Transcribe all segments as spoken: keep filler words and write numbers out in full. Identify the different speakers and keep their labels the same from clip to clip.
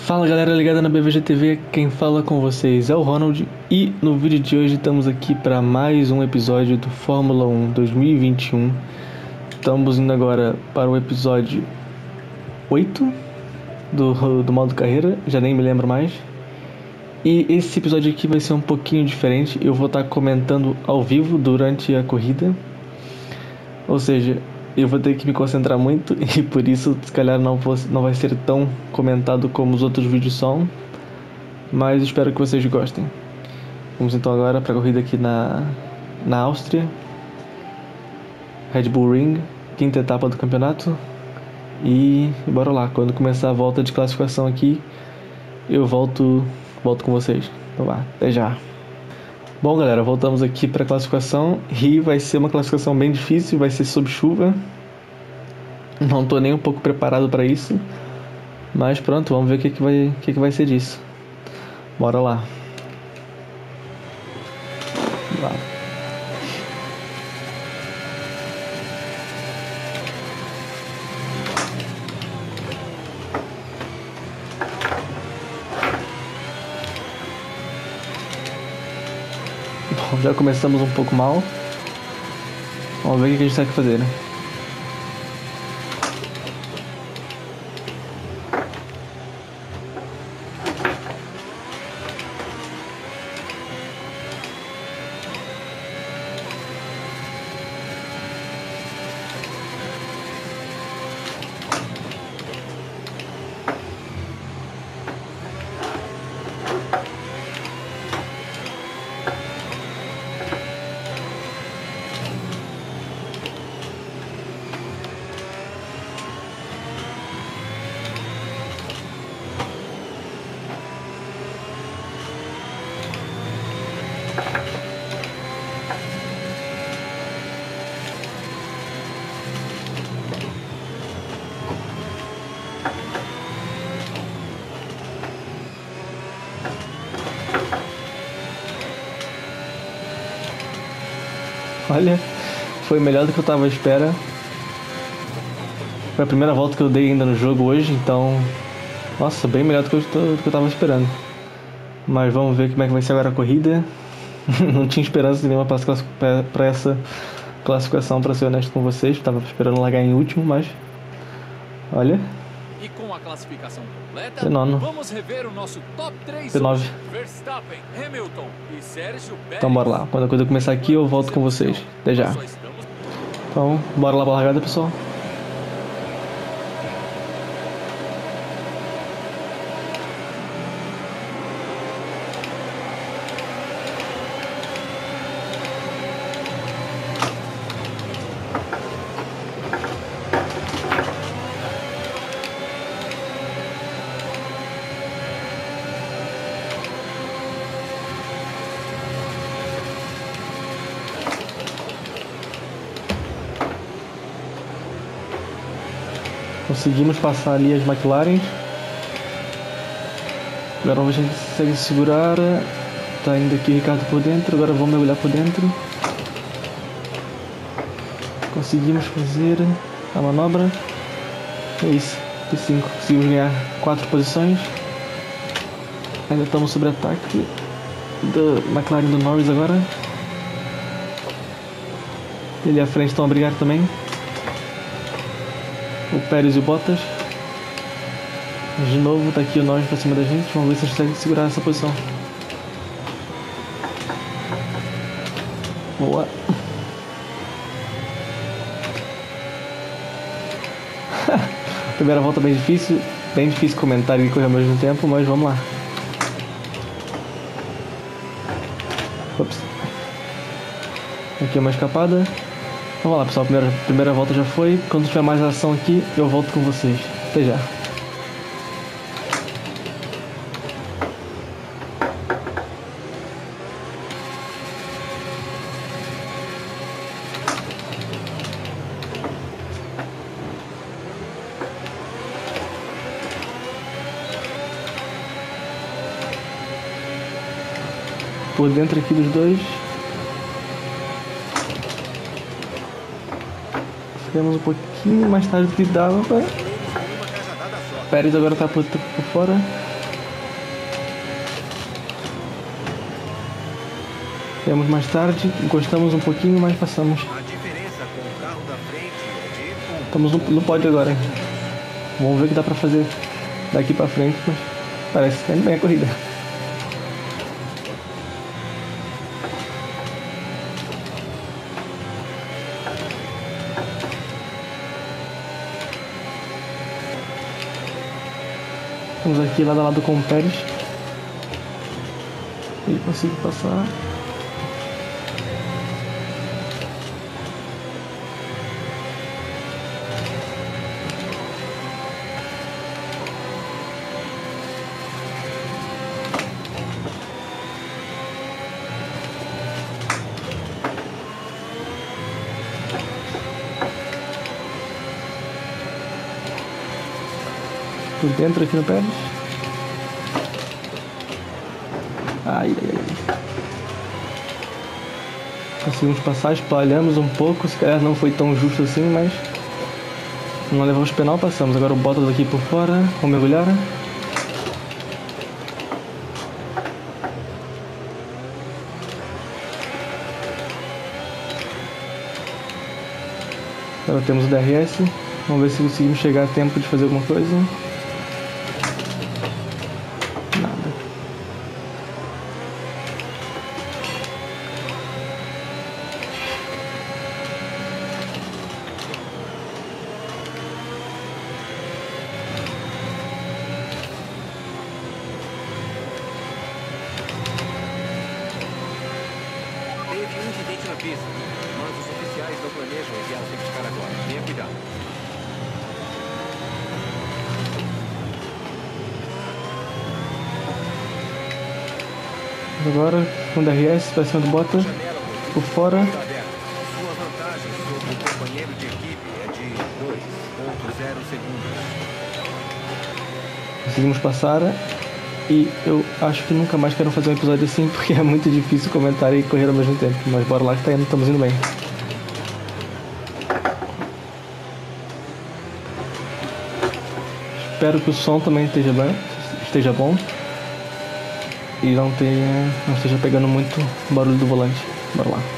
Speaker 1: Fala galera ligada na B V G T V, quem fala com vocês é o Ronald e no vídeo de hoje estamos aqui para mais um episódio do Fórmula um dois mil e vinte e um. Estamos indo agora para o episódio oito do, do modo carreira, já nem me lembro mais. E esse episódio aqui vai ser um pouquinho diferente, eu vou estar comentando ao vivo durante a corrida. Ou seja, eu vou ter que me concentrar muito e por isso se calhar não, vou, não vai ser tão comentado como os outros vídeos são, mas espero que vocês gostem. Vamos então agora para a corrida aqui na, na Áustria, Red Bull Ring, quinta etapa do campeonato, e bora lá, quando começar a volta de classificação aqui eu volto, volto com vocês. Então vá, até já. Bom galera, voltamos aqui para a classificação e vai ser uma classificação bem difícil, vai ser sob chuva. Não estou nem um pouco preparado para isso, mas pronto, vamos ver o que, que, vai, que, que vai ser disso. Bora lá. Lá. Bom, já começamos um pouco mal. Vamos ver o que a gente tem que fazer, né? Olha, foi melhor do que eu tava à espera. Foi a primeira volta que eu dei ainda no jogo hoje, então... Nossa, bem melhor do que eu, do que eu tava esperando. Mas vamos ver como é que vai ser agora a corrida. Não tinha esperança nenhuma para essa classificação, para ser honesto com vocês. Tava esperando largar em último, mas... Olha...
Speaker 2: E com a classificação completa,
Speaker 1: P nove.
Speaker 2: vamos rever o nosso top três.
Speaker 1: P nove.
Speaker 2: Verstappen, Hamilton e Sérgio Pérez.
Speaker 1: Então bora lá, quando a coisa começar aqui eu volto com vocês. Até já. Então, bora lá pra largada, pessoal. Conseguimos passar ali as McLaren. Agora vamos ver se a gente consegue segurar. Tá indo aqui o Ricardo por dentro. Agora vamos mergulhar por dentro. Conseguimos fazer a manobra. É isso, P cinco. Conseguimos ganhar quatro posições. Ainda estamos sob ataque da McLaren do Norris agora. Ele à frente estão a brigar também. O Pérez e o Bottas. De novo, tá aqui o Norris pra cima da gente. Vamos ver se a gente consegue segurar essa posição. Boa. Primeira volta bem difícil. Bem difícil comentar e correr ao mesmo tempo, mas vamos lá. Ops. Aqui é uma escapada. Vamos lá pessoal, primeira, primeira volta já foi. Quando tiver mais ação aqui, eu volto com vocês. Até já. Por dentro aqui dos dois. Ficamos um pouquinho mais tarde do que dava. Pérez agora tá por, por fora. Viemos mais tarde, encostamos um pouquinho, mas passamos.
Speaker 3: A diferença com o carro da frente é de um.
Speaker 1: Estamos no, no pódio agora. Vamos ver o que dá pra fazer daqui pra frente, mas parece que tá indo bem a corrida. Estamos aqui lado a lado com o Pérez. Ele conseguiu passar. Por dentro aqui no Pérez. Ai, ai, ai. Conseguimos passar, espalhamos um pouco. Se calhar não foi tão justo assim, mas não levamos penal, passamos. Agora o Bottas aqui por fora. Vamos mergulhar. Agora temos o D R S. Vamos ver se conseguimos chegar a tempo de fazer alguma coisa. Nada.
Speaker 3: Teve um incidente na pista, mas os oficiais não planejam enviar o safety car agora. Tenha cuidado.
Speaker 1: Agora com o D R S para cima do Bottas.
Speaker 3: Janela
Speaker 1: Por fora.
Speaker 3: está aberta. Sua vantagem sobre o companheiro de equipe é de dois ponto zero segundos.
Speaker 1: Conseguimos passar. E eu acho que nunca mais quero fazer um episódio assim, porque é muito difícil comentar e correr ao mesmo tempo. Mas bora lá que tá indo, estamos indo bem. Espero que o som também esteja bem, esteja bom. E não tenha, não esteja pegando muito barulho do volante. Bora lá.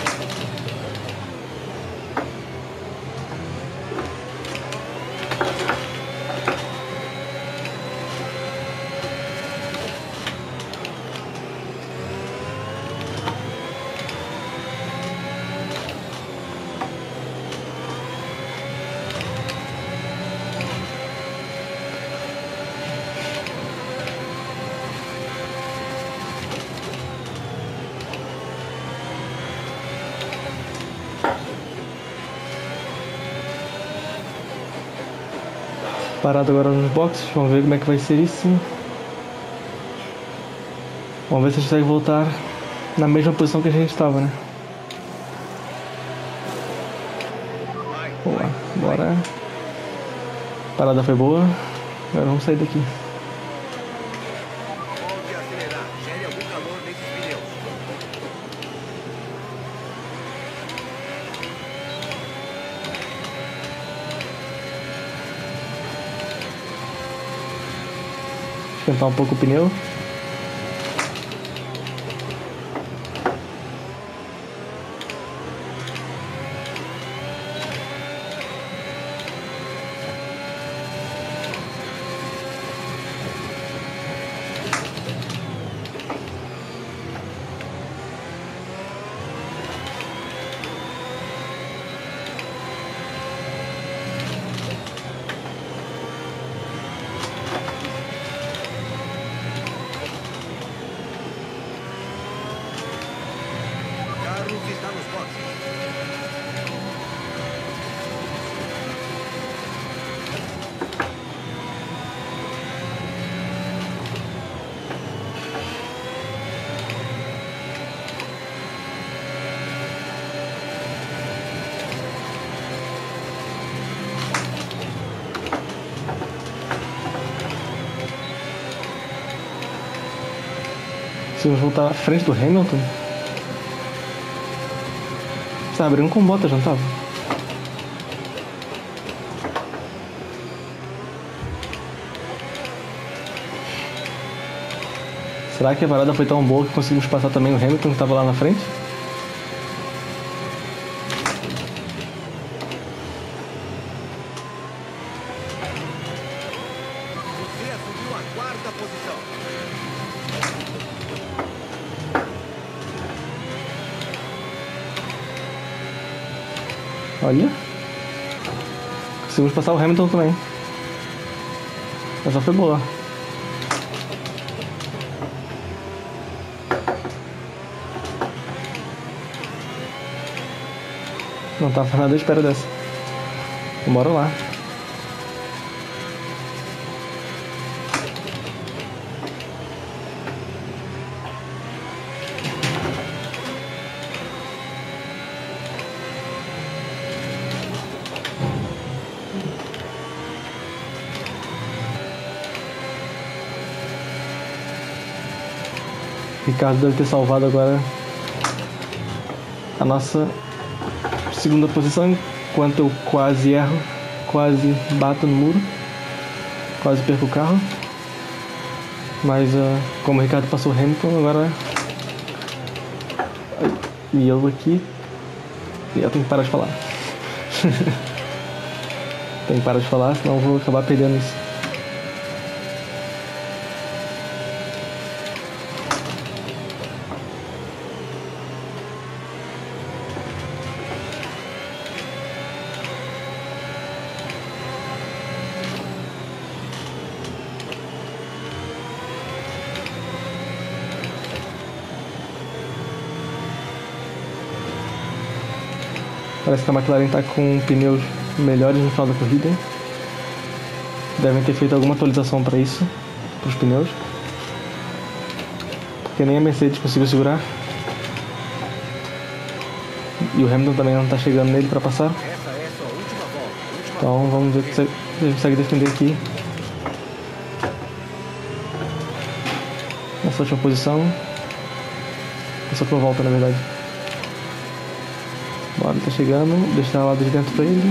Speaker 1: Parado agora nos boxes, vamos ver como é que vai ser isso. Vamos ver se a gente consegue voltar na mesma posição que a gente estava, né? Vamos lá, bora. Parada foi boa. Agora vamos sair daqui.
Speaker 3: Volte a acelerar. Gere algum calor nesses pneus.
Speaker 1: Esquentar um pouco o pneu.
Speaker 3: Carlos está nos boxes.
Speaker 1: Se eu voltar à frente do Hamilton. Você tá abrindo com bota, já não tava? Será que a parada foi tão boa que conseguimos passar também o Hamilton que estava lá na frente?
Speaker 3: Você assumiu a quarta posição.
Speaker 1: Olha. Conseguimos passar o Hamilton também. Essa foi boa. Não tava nada à espera dessa. Bora lá. Ricardo deve ter salvado agora a nossa segunda posição, enquanto eu quase erro, quase bato no muro, quase perco o carro. Mas uh, como o Ricardo passou o Hamilton, agora... E eu aqui... E eu tenho que parar de falar. Tenho que parar de falar, senão eu vou acabar perdendo isso. Parece que a McLaren está com pneus melhores no final da corrida. Devem ter feito alguma atualização para isso, para os pneus. Porque nem a Mercedes conseguiu segurar. E o Hamilton também não está chegando nele para passar.
Speaker 3: Essa é a sua última volta. Última
Speaker 1: Então vamos ver se a gente consegue defender aqui. Nessa última posição. Essa foi a volta, na verdade. Bora, tá chegando, deixar lá de dentro pra ele.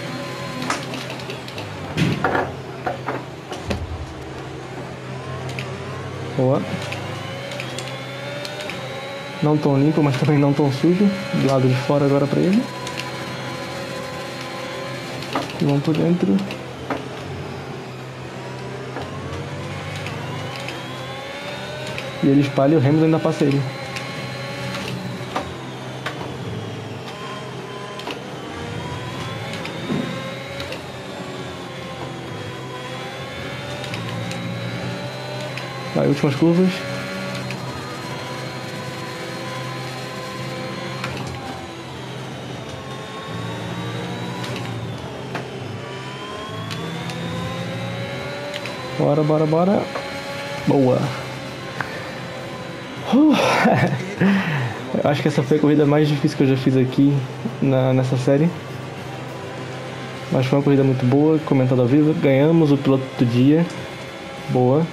Speaker 1: Boa. Não tão limpo, mas também não tão sujo. Do lado de fora agora pra ele. E vamos por dentro. E ele espalha e o Hamilton ainda passa ele. Vai, últimas curvas. Bora, bora, bora. Boa. Uh. Eu acho que essa foi a corrida mais difícil que eu já fiz aqui na, nessa série. Mas foi uma corrida muito boa, comentada ao vivo. Ganhamos o piloto do dia. Boa.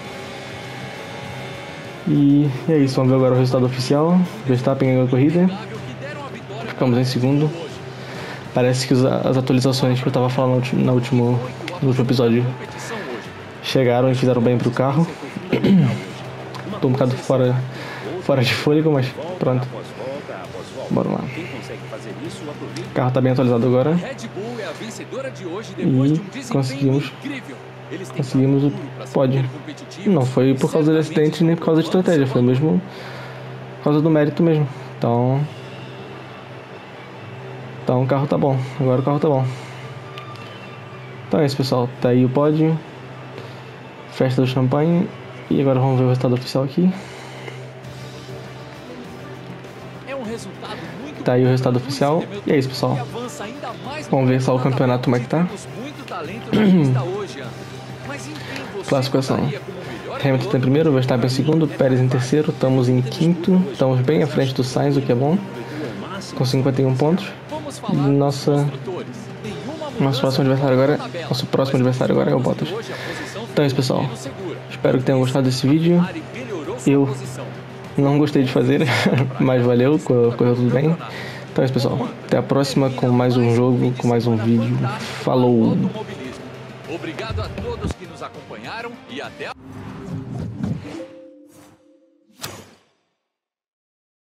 Speaker 1: E é isso, vamos ver agora o resultado oficial. Verstappen ganhou a corrida. Ficamos em segundo. Parece que as atualizações que eu estava falando no último, no último episódio chegaram e fizeram bem pro carro. Tô um bocado fora, fora de fôlego, mas pronto. Bora lá. O carro tá bem atualizado agora. E conseguimos Conseguimos o pódio. Não foi por causa do acidente nem por causa de estratégia, foi mesmo por causa do mérito mesmo. Então, então o carro tá bom. Agora o carro tá bom. Então é isso, pessoal. Tá aí o pódio. Festa do champanhe. E agora vamos ver o resultado oficial aqui. Tá aí o resultado oficial. E é isso, pessoal. Vamos ver só o campeonato como é que tá. Classificação. Hamilton em primeiro, Verstappen em segundo, Pérez em terceiro, estamos em quinto, estamos bem à frente do Sainz, o que é bom, com cinquenta e um pontos. E nossa, nosso próximo adversário agora, nosso próximo adversário agora é o Bottas. Então é isso, pessoal. Espero que tenham gostado desse vídeo. Eu não gostei de fazer, mas valeu, correu tudo bem. Então é isso, pessoal. Até a próxima com mais um jogo, com mais um vídeo. Falou!
Speaker 2: Obrigado a todos que nos acompanharam e até a